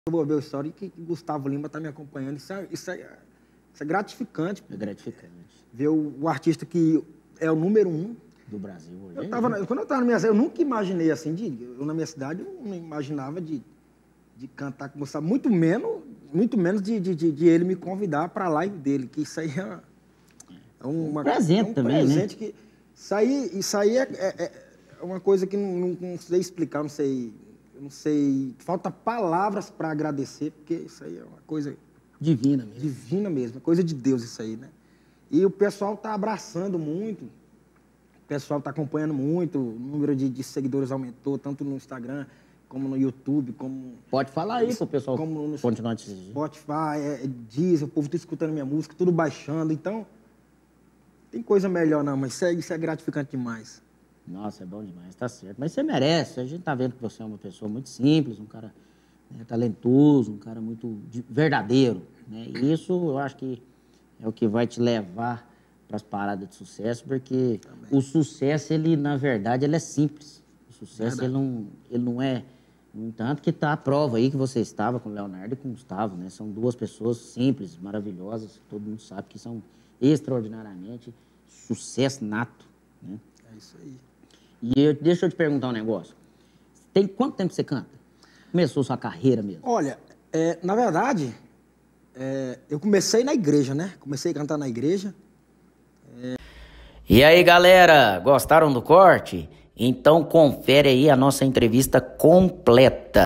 Eu vou ver a história e que Gustavo Lima está me acompanhando. Isso é gratificante. É gratificante. Ver o artista que é o número 1 do Brasil hoje. Quando eu estava na minha cidade, eu nunca imaginei assim, eu na minha cidade eu não imaginava de cantar com o Gustavo, muito menos de ele me convidar para a live dele, que isso aí é um presente também, presente, né? Que isso aí é uma coisa que não sei explicar, eu não sei, falta palavras para agradecer, porque isso aí é uma coisa divina mesmo. Divina mesmo, é coisa de Deus isso aí, né? E o pessoal está abraçando muito, o pessoal está acompanhando muito, o número de seguidores aumentou, tanto no Instagram, como no YouTube, como... Pode falar aí pro pessoal continuar te seguindo. Spotify, Deezer, o povo está escutando minha música, tudo baixando, então... Tem coisa melhor não, mas isso é gratificante demais. Nossa, é bom demais, tá certo. Mas você merece, a gente tá vendo que você é uma pessoa muito simples, um cara talentoso, um cara muito verdadeiro, né? E isso eu acho que é o que vai te levar para as paradas de sucesso, porque o sucesso, ele, na verdade, ele é simples. O sucesso, ele não é... No entanto, que tá a prova aí que você estava com o Leonardo e com o Gustavo, né? São duas pessoas simples, maravilhosas, que todo mundo sabe que são extraordinariamente sucesso nato, né? É isso aí. E deixa eu te perguntar um negócio. Tem quanto tempo você canta? Começou sua carreira mesmo? Olha, na verdade, eu comecei na igreja, né? Comecei a cantar na igreja. E aí, galera, gostaram do corte? Então confere aí a nossa entrevista completa.